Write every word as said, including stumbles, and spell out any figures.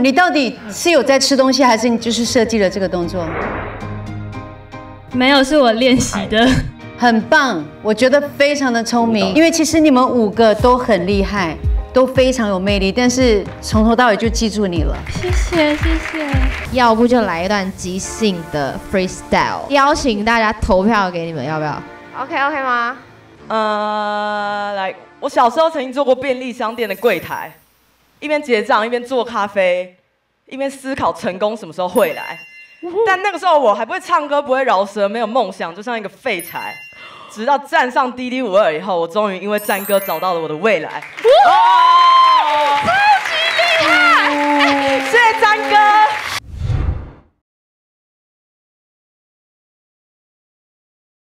你到底是有在吃东西，还是你就是设计了这个动作？ 没有，是我练习的。 很棒，我觉得非常的聪明，因为其实你们五个都很厉害，都非常有魅力，但是从头到尾就记住你了。 谢谢谢谢。 要不就来一段即兴的 freestyle， 邀请大家投票给你们，要不要 ？OK OK 吗？ 呃，来，我小时候曾经做过便利商店的柜台，一边结账一边做咖啡，一边思考成功什么时候会来。但那个时候我还不会唱歌，不会饶舌，没有梦想，就像一个废柴。直到站上滴滴五二以后，我终于因为战歌找到了我的未来。哦，超级厉害！谢谢战歌。